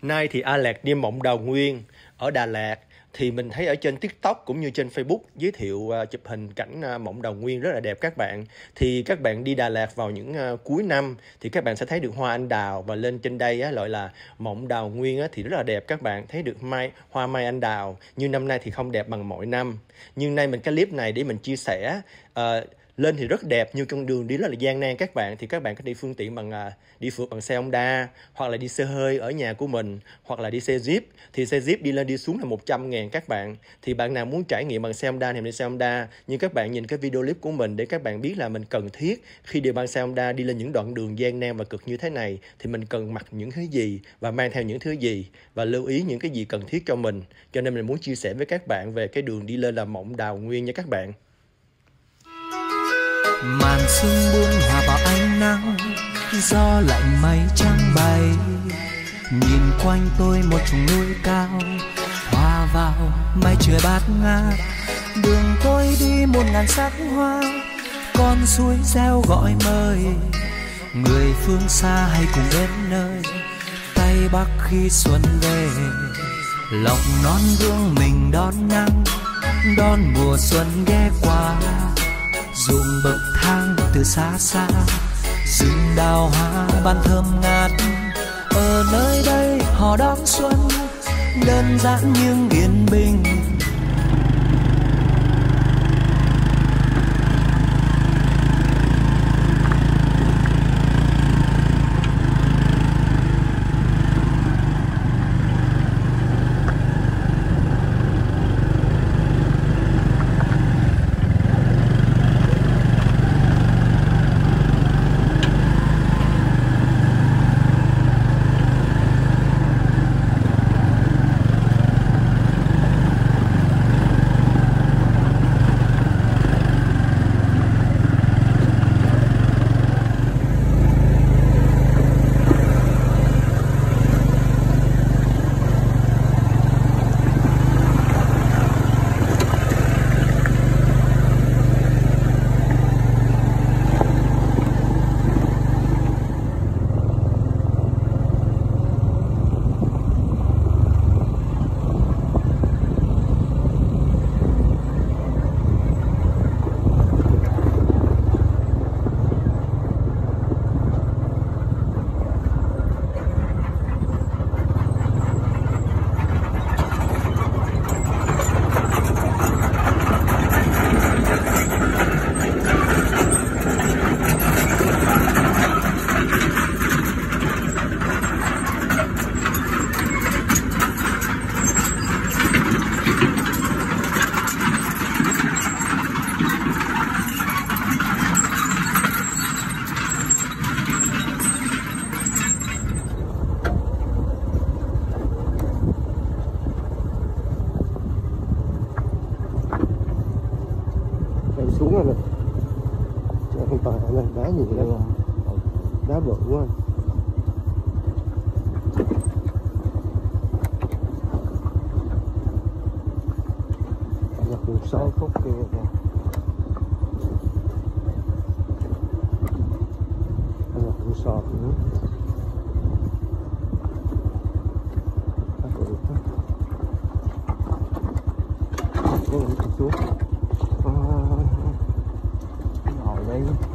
Nay thì Alex đi Mộng Đào Nguyên ở Đà Lạt. Thì mình thấy ở trên TikTok cũng như trên Facebook giới thiệu chụp hình cảnh Mộng Đào Nguyên rất là đẹp các bạn. Thì các bạn đi Đà Lạt vào những cuối năm thì các bạn sẽ thấy được hoa anh đào. Và lên trên đây gọi là Mộng Đào Nguyên thì rất là đẹp các bạn. Thấy được hoa mai anh đào. Nhưng năm nay thì không đẹp bằng mọi năm. Nhưng nay mình cái clip này để mình chia sẻ. Lên thì rất đẹp nhưng con đường đi rất là gian nan các bạn. Thì các bạn có đi phương tiện đi phượt bằng xe Honda, hoặc là đi xe hơi ở nhà của mình, hoặc là đi xe Jeep. Thì xe Jeep đi lên đi xuống là 100.000 các bạn. Thì bạn nào muốn trải nghiệm bằng xe Honda thì mình đi xe Honda. Nhưng các bạn nhìn cái video clip của mình để các bạn biết là mình cần thiết khi đi bằng xe Honda đi lên những đoạn đường gian nan và cực như thế này thì mình cần mặc những thứ gì và mang theo những thứ gì và lưu ý những cái gì cần thiết cho mình. Cho nên mình muốn chia sẻ với các bạn về cái đường đi lên là Mộng Đào Nguyên nha các bạn. Màn sương buông hòa vào ánh nắng, gió lạnh mây trắng bay. Nhìn quanh tôi một chùm núi cao, hòa vào mây trời bát ngát. Đường tôi đi 1000 sắc hoa, con suối reo gọi mời. Người phương xa hay cùng đến nơi Tây Bắc khi xuân về. Lòng non gương mình đón nắng, đón mùa xuân ghé qua. Ruộng bậc thang từ xa xa, rừng đào hoa ban thơm ngát. Ở nơi đây họ đón xuân đơn giản nhưng yên bình. Xuống rồi nè, không phải này đá nhiều lắm, đá bự quá. Nhập đường 6 phút kia kìa. Nhập đường sọt nữa. Xuống. Ngồi đây.